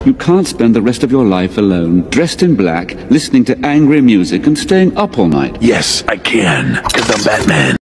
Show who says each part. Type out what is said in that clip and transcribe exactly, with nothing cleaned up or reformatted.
Speaker 1: You can't spend the rest of your life alone, dressed in black, listening to angry music and staying up all night.
Speaker 2: Yes, I can, because I'm Batman.